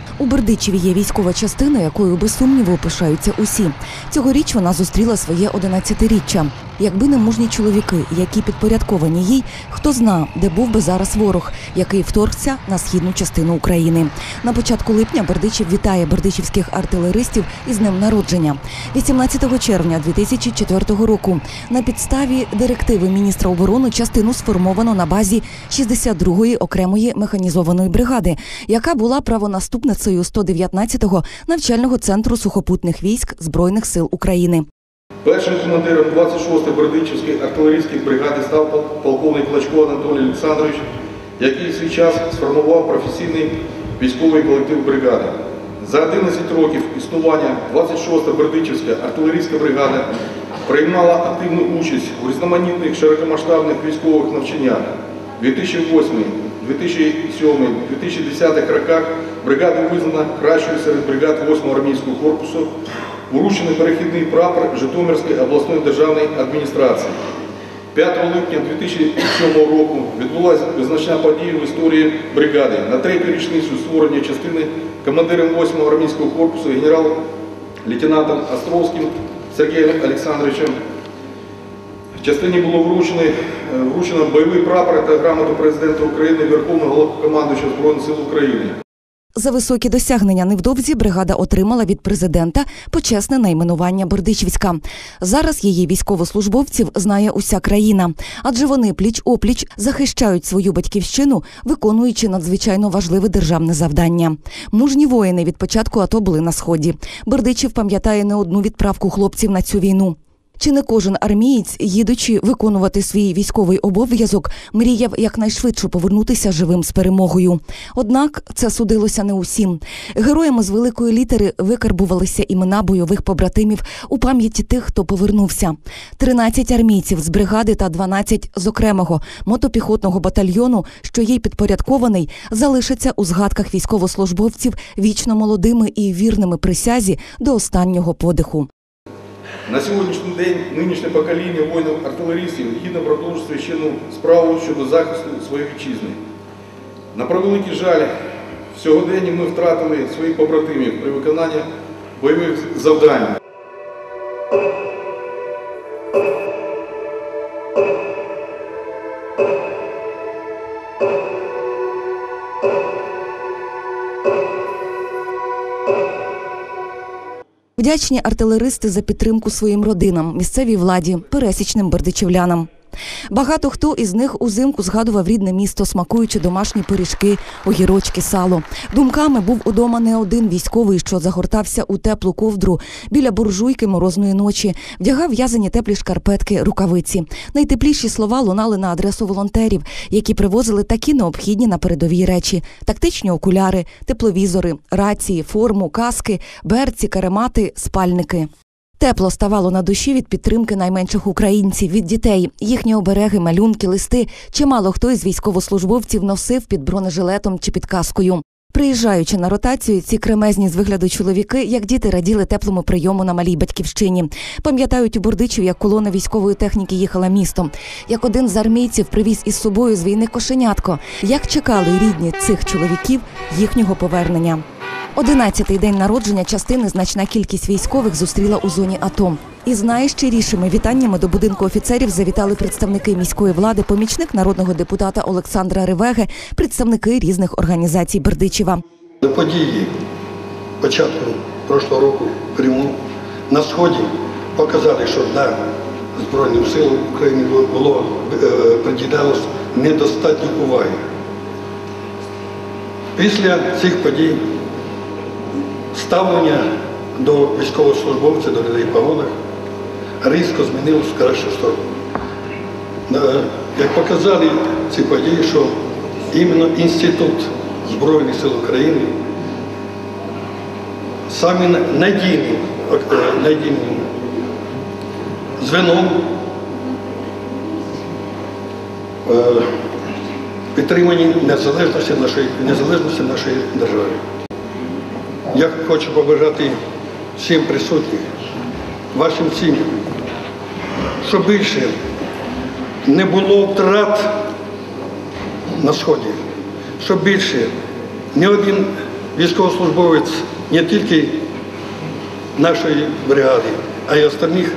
У Бердичеві є військова частина, якою без сумніву пишаються усі. Цьогоріч вона зустріла своє 11-річчя. Якби не мужні чоловіки, які підпорядковані їй, хто зна, де був би зараз ворог, який вторгся на східну частину України. На початку липня Бердичев вітає бердичівських артилеристів із днем народження. 18 червня 2004 року на підставі директиви міністра оборони частину сформовано на базі 62-ї окремої механізованої бригади, яка була правонаступницею 119-го навчального центру сухопутних військ Збройних сил України. Першим командиром 26-ї Бердичівської артилерійської бригади став полковник Клочко Анатолій Олександрович, який в свій час сформував професійний військовий колектив бригади. За 11 років існування 26-та Бердичівська артилерійська бригада приймала активну участь у різноманітних широкомасштабних військових навчаннях. У 2008, 2007, 2010 роках бригада визнана кращою серед бригад 8-го армійського корпусу, вручений перехідний прапор Житомирської обласної державної адміністрації. 5 липня 2007 року відбулася визначна подія в історії бригади. На 3-ю річницю створення частини командиром 8-го армійського корпусу генерал-лейтенантом Островським Сергієм Олександровичем в частині було вручено бойовий прапор та грамоту президента України, Верховного Головнокомандуючого Збройних сил України. За високі досягнення невдовзі бригада отримала від президента почесне найменування Бердичівська. Зараз її військовослужбовців знає уся країна, адже вони пліч-опліч захищають свою батьківщину, виконуючи надзвичайно важливе державне завдання. Мужні воїни від початку АТО були на Сході. Бердичів пам'ятає не одну відправку хлопців на цю війну. Чи не кожен армієць, їдучи виконувати свій військовий обов'язок, мріяв якнайшвидше повернутися живим з перемогою. Однак це судилося не усім. Героями з великої літери викарбувалися імена бойових побратимів у пам'яті тих, хто повернувся. 13 армійців з бригади та 12 з окремого мотопіхотного батальйону, що їй підпорядкований, залишаться у згадках військовослужбовців вічно молодими і вірними присязі до останнього подиху. На сьогоднішній день нинішнє покоління воїнів-артилерістів гідно продовжує священну справу щодо захисту своєї вітчизни. На превеликий жаль, в сьогоденні ми втратили своїх побратимів при виконанні бойових завдань. Вдячні артилеристи за підтримку своїм родинам, місцевій владі, пересічним бердичівлянам. Багато хто із них узимку згадував рідне місто, смакуючи домашні пиріжки, огірочки, сало. Думками був удома не один військовий, що загортався у теплу ковдру біля буржуйки морозної ночі, вдягав в'язані теплі шкарпетки, рукавиці. Найтепліші слова лунали на адресу волонтерів, які привозили такі необхідні на передовій речі – тактичні окуляри, тепловізори, рації, форму, каски, берці, каремати, спальники. Тепло ставало на душі від підтримки найменших українців, від дітей. Їхні обереги, малюнки, листи чимало хто із військовослужбовців носив під бронежилетом чи під каскою. Приїжджаючи на ротацію, ці кремезні з вигляду чоловіки, як діти, раділи теплому прийому на малій батьківщині. Пам'ятають у Бердичеві, як колона військової техніки їхала містом. Як один з армійців привіз із собою з війни кошенятко. Як чекали рідні цих чоловіків їхнього повернення. 11-й день народження частини значна кількість військових зустріла у зоні АТО. Із найщирішими вітаннями до будинку офіцерів завітали представники міської влади, помічник народного депутата Олександра Ревеги, представники різних організацій Бердичева. Події початку прошлого року в Криму на Сході показали, що для Збройних сил України було приділялось недостатньо уваги. Після цих подій ставлення до військовослужбовців, до людей в погонах різко змінилось в кращу сторону. Як показали ці події, що іменно Інститут Збройних сил України саме надійним звеном підтримання незалежності нашої держави. Я хочу побажати всім присутнім, вашим сім'ям, щоб більше не було втрат на Сході, щоб більше ні один військовослужбовець не тільки нашої бригади, а й остальних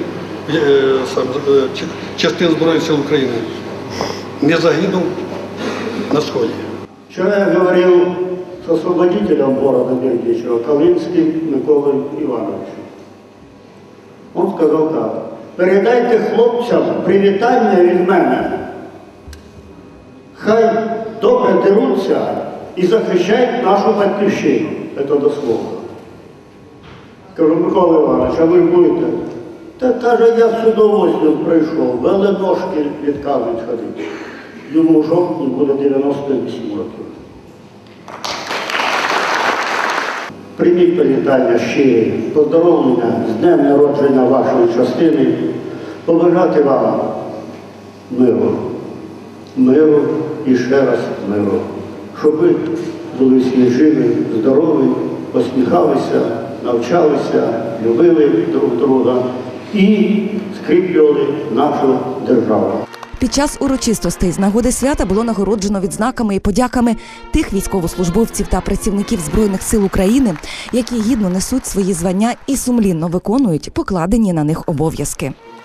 частин Збройних сил України. Не загинув на сході. Вчера я говорил с освободителем города Бердичева, Калинским Миколой Ивановичем. Он сказал так: передайте хлопцям привітання від мене. Хай добре деруться і захищають нашу батьківщину. Це дословно. Кажу: Микола Іванович, а ви будете? Та каже, я з удовольствием прийшов, вели ножки відказують ходити. Йому в жовтні буде 98 років. Прийміть привітання щирі, поздоровлення з днем народження вашої частини, побажати вам миру і ще раз миру. Щоб ви були всі живі, здорові, посміхалися, навчалися, любили друг друга і скріплювали нашу державу. Під час урочистостей з нагоди свята було нагороджено відзнаками і подяками тих військовослужбовців та працівників Збройних сил України, які гідно несуть свої звання і сумлінно виконують покладені на них обов'язки.